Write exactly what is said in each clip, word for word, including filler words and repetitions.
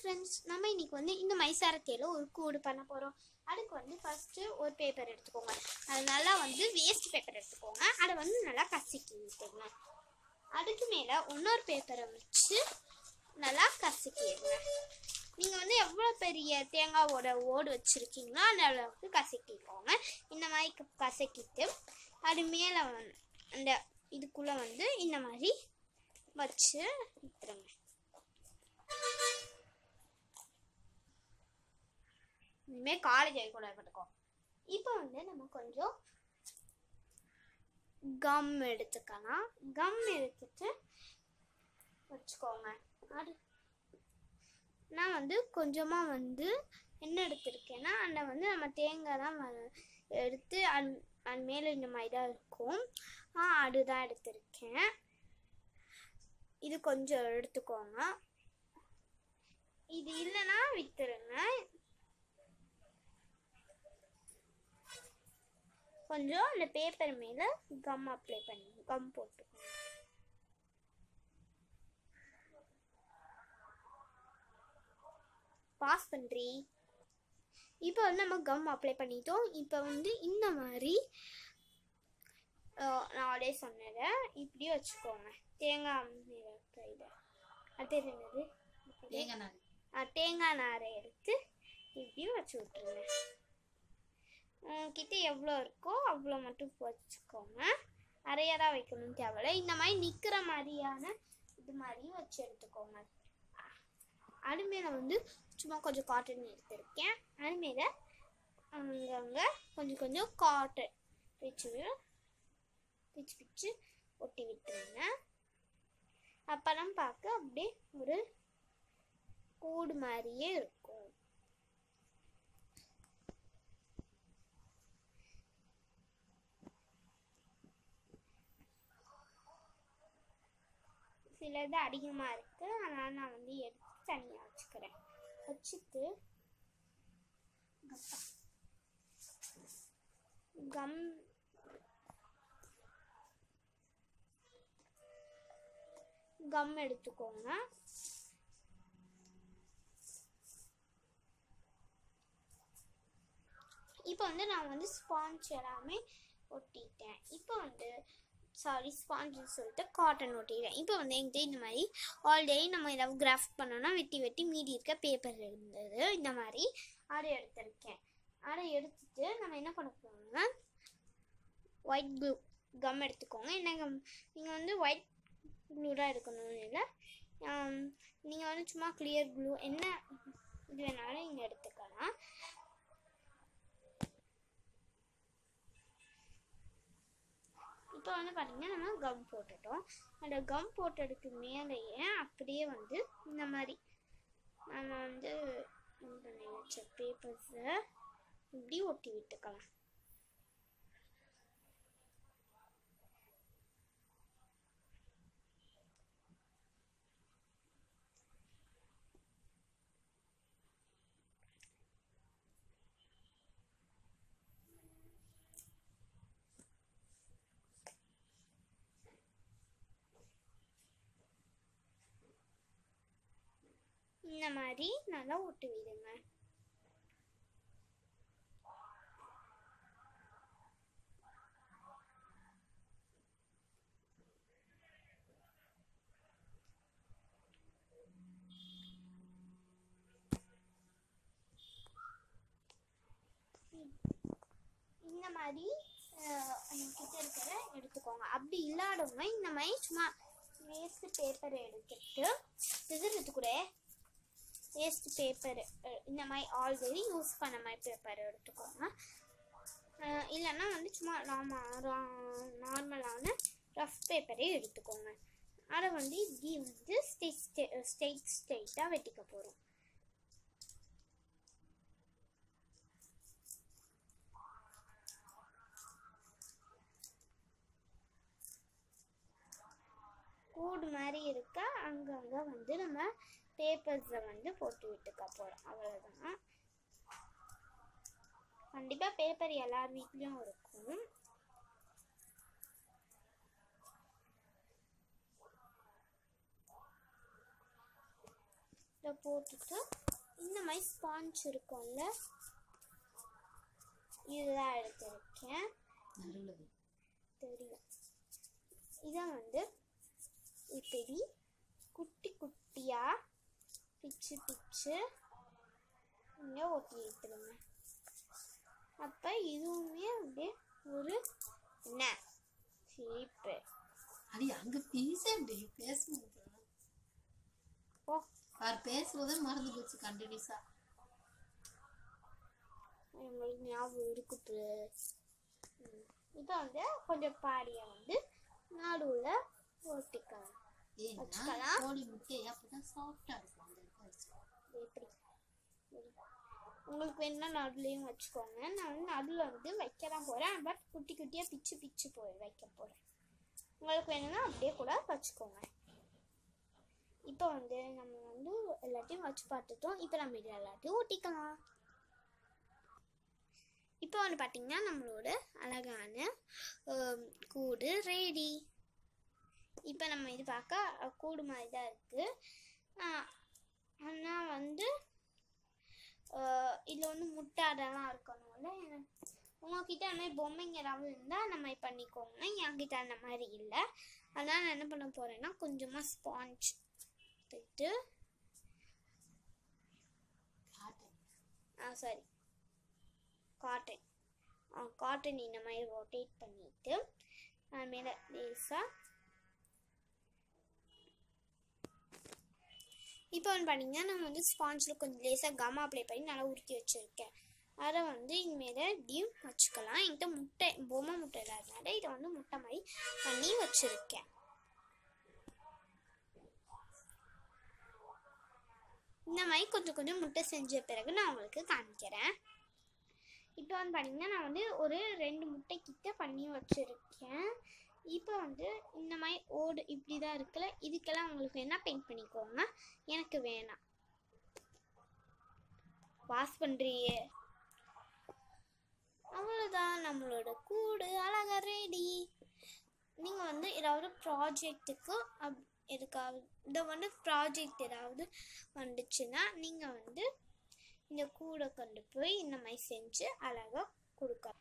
Friends, நம்ம இன்னைக்கு வந்து இந்த மைசாரத்தையில் ஒரு கூடு பண்ண போகிறோம். அதுக்கு வந்து ஃபஸ்ட்டு ஒரு பேப்பர் எடுத்துக்கோங்க. அது நல்லா வந்து வேஸ்ட் பேப்பர் எடுத்துக்கோங்க. அதை வந்து நல்லா கசக்கிட்டுங்க. அதுக்கு மேலே இன்னொரு பேப்பரை வச்சு நல்லா கசக்கிடுங்க. நீங்கள் வந்து எவ்வளோ பெரிய தேங்காவோட ஓடு வச்சுருக்கீங்களோ அந்த அளவுக்கு கசக்கிக்கோங்க. இந்த மாதிரி கசக்கிட்டு அது மேலே அந்த இதுக்குள்ளே வந்து இந்த மாதிரி வச்சு விட்டுருங்க. இனிமேல் காலேஜ் ஆகிக்கூட இருக்கட்டும். இப்போ வந்து நம்ம கொஞ்சம் கம் எடுத்துக்கலாம். கம் எடுத்துட்டு வச்சுக்கோங்க. அது நான் வந்து கொஞ்சமாக வந்து என்ன எடுத்திருக்கேன்னா அந்த வந்து நம்ம தேங்காய் தான் எடுத்து அது அது மேலே இந்த மாதிரி தான் இருக்கும். ஆ அதுதான் எடுத்திருக்கேன். இது கொஞ்சம் எடுத்துக்கோங்க. இது இல்லைன்னா வித்துருங்க. கொஞ்சம் அந்த பேப்பர் மேலே கம் அப்ளை பண்ணி கம் போட்டுக்கோங்க. பாஸ் பண்ணுறீ. இப்போ வந்து நம்ம கம் அப்ளை பண்ணிட்டோம். இப்போ வந்து இந்த மாதிரி நான் அப்படியே சொன்னதை இப்படி வச்சுக்கோங்க. தேங்காய் இதை அது என்னது தேங்காய் நார் தேங்காய் நாரை எடுத்து இப்படி வச்சு விட்டுருங்க. உங்ககிட்ட எவ்வளோ இருக்கோ அவ்வளோ மட்டும் வச்சுக்கோங்க. அரையதாக வைக்கணும்னு தேவையில்லை. இந்த மாதிரி நிற்கிற மாதிரியான இது மாதிரி வச்சு எடுத்துக்கோங்க. அது மேலே வந்து சும்மா கொஞ்சம் காட்டன் எடுத்திருக்கேன். அது மேலே அங்கங்கே கொஞ்சம் கொஞ்சம் காட்டன் பிச்சு பிச்சு பிச்சு ஒட்டி விட்டுருங்க. அப்போலாம் பார்க்க அப்படியே ஒரு கூடு மாதிரியே இருக்கும். சிலது அதிகமாக இருக்குது, அதனால் நான் வந்து எடுத்து தனியாக வச்சுக்கிறேன். வச்சுட்டு கம் கம் எடுத்துக்கோங்க. இப்போ வந்து நான் வந்து ஸ்பாஞ்ச் எல்லாமே ஒட்டிட்டேன். இப்போ வந்து சாரி ஸ்பாஞ்சுன்னு சொல்லிட்டு காட்டன் ஒட்டிடுறேன். இப்போ வந்து என்கிட்ட இந்த மாதிரி ஆல்ரெடி நம்ம ஏதாவது கிராஃப்ட் பண்ணோன்னா வெட்டி வெட்டி மீதி இருக்க பேப்பர் இருந்தது. இந்த மாதிரி அதை எடுத்திருக்கேன். அதை எடுத்துட்டு நம்ம என்ன பண்ண போகிறோம்னா ஒயிட் க்ளூ கம் எடுத்துக்கோங்க. என்ன கம் நீங்கள் வந்து ஒயிட் க்ளூ தான் எடுக்கணும்னு இல்லை. நீங்கள் வந்து சும்மா கிளியர் க்ளூ என்ன இது வேணாலும் நீங்கள் எடுத்துக்கலாம். இப்போ வந்து பார்த்தீங்கன்னா நம்ம கம் போட்டுட்டோம். அந்த கம் போட்டதுக்கு மேலேயே அப்படியே வந்து இந்த மாதிரி நம்ம வந்து இது பண்ணி வச்ச பேப்பர்ஸை இப்படி ஒட்டி விட்டுக்கலாம். இந்த மாதிரி நல்லா ஒட்டி விடுங்க. இந்த மாதிரி கிட்ட இருக்கிற எடுத்துக்கோங்க. அப்படி இல்லாதவங்க இந்த மாதிரி சும்மா வேஸ்ட் பேப்பர் எடுத்துட்டு இது கூட வேஸ்ட் பேப்பர் இந்த மாதிரி ஆல்ரெடி யூஸ் பண்ண மாதிரி பேப்பர் எடுத்துக்கோங்க. இல்லைன்னா வந்து சும்மா நார்மலான ரஃப் பேப்பரே எடுத்துக்கோங்க. அதை வந்து இப்படி வந்து ஸ்டெயிட் ஸ்டெயிட் ஸ்டெயிட்டாக வெட்டிக்க போகிறோம். கூடு மாதிரி இருக்க அங்கங்கே வந்து நம்ம பேப்பர்ஸை வந்து போட்டு விட்டுக்க போகிறோம். அவ்வளோதான். கண்டிப்பாக பேப்பர் எல்லார் வீட்லேயும் இருக்கும். இதை போட்டுட்டு இந்த மாதிரி ஸ்பாஞ்ச் இருக்கும்ல இதெல்லாம் எடுத்துருக்கேன் தெரியும். இதை வந்து இப்படி குட்டி குட்டியாக பிச்சு பிச்சு இங்கே ஒட்டி எடுத்துருங்க. அப்போ இதுவுமே அப்படியே ஒரு என்ன ஷேப்பு. அது அங்கே பீஸ அப்படி பேசும்போது ஓ அவர் பேசுவதே மறந்து போச்சு கண்டினியூஸா. உங்களுக்கு ஞாபகம் இருக்குது. இப்போ வந்து கொஞ்சம் பாடியை வந்து நடுவில் ஒட்டிக்கலாம். வச்சுக்கலாம். கோழி முட்டை அப்பதான் சாஃப்டா இருக்கும். எப்படி உங்களுக்கு வேணும்னா நடுலையும் வச்சுக்கோங்க. நான் வந்து நடுவில் வந்து வைக்க தான் போகிறேன். பட் குட்டி குட்டியாக பிச்சு பிச்சு போய் வைக்க போகிறேன். உங்களுக்கு வேணும்னா அப்படியே கூட வச்சுக்கோங்க. இப்போ வந்து நம்ம வந்து எல்லாத்தையும் வச்சு பார்த்துட்டோம். இப்போ நம்ம இது எல்லாத்தையும் ஒட்டிக்கலாம். இப்போ வந்து பார்த்திங்கன்னா நம்மளோட அழகான கூடு ரெடி. இப்போ நம்ம இது பார்க்க கூடு மாதிரி தான் இருக்குது. ஆனால் வந்து இதில் வந்து முட்டை அதெல்லாம் இருக்கணும்ல. உங்கள்கிட்ட அந்த மாதிரி பொம்மைங்க ஏதாவது இருந்தால் அந்த மாதிரி பண்ணிக்கோங்க. என்கிட்ட அந்த மாதிரி இல்லை. அதனால் நான் என்ன பண்ண போகிறேன்னா கொஞ்சமாக ஸ்பாஞ்ச் எடுத்துட்டு ஆ சரி காட்டன் ஆ காட்டன் இந்த மாதிரி ரொட்டேட் பண்ணிவிட்டு அது மேலே லேசாக இப்போ வந்து பார்த்தீங்கன்னா நம்ம வந்து ஸ்பாஞ்சில் கொஞ்சம் லேசாக கம்மா அப்ளை பண்ணி நல்லா உருட்டி வச்சுருக்கேன். அதை வந்து இனிமேல் இப்படியும் வச்சுக்கலாம். என்கிட்ட முட்டை பொம்மை முட்டை இல்லாதனால இதை வந்து முட்டை மாதிரி பண்ணி வச்சுருக்கேன். இந்த மாதிரி கொஞ்சம் கொஞ்சம் முட்டை செஞ்ச பிறகு நான் உங்களுக்கு காமிக்கிறேன். இப்போ வந்து பார்த்தீங்கன்னா நான் வந்து ஒரு ரெண்டு முட்டை கிட்ட பண்ணி வச்சுருக்கேன். இப்போ வந்து இந்த மாதிரி ஓடு இப்படி தான் இருக்குல்ல. இதுக்கெல்லாம் உங்களுக்கு வேணால் பெயிண்ட் பண்ணிக்கோங்க. எனக்கு வேணாம். வாஷ் பண்ணுறியே. அவ்வளோதான், நம்மளோட கூடு அழகாக ரெடி. நீங்கள் வந்து ஏதாவது ப்ராஜெக்ட்டுக்கு அப் எதுக்காவது இந்த வந்து ப்ராஜெக்ட் ஏதாவது வந்துச்சுன்னா நீங்கள் வந்து இந்த கூடை கொண்டு போய் இந்த மாதிரி செஞ்சு அழகாக கொடுக்கலாம்.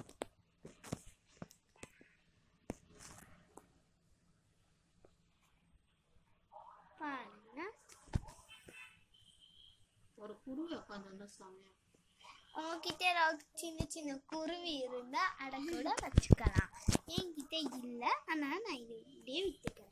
பாருங்க, ஒரு குருவி உட்காந்து சாமியா. உங்ககிட்ட ஏதாவது சின்ன சின்ன குருவி இருந்தால் அதை கூட வச்சுக்கலாம். என்கிட்ட இல்லை, ஆனால் நான் இதை இப்படியே விட்டுக்கிறேன்.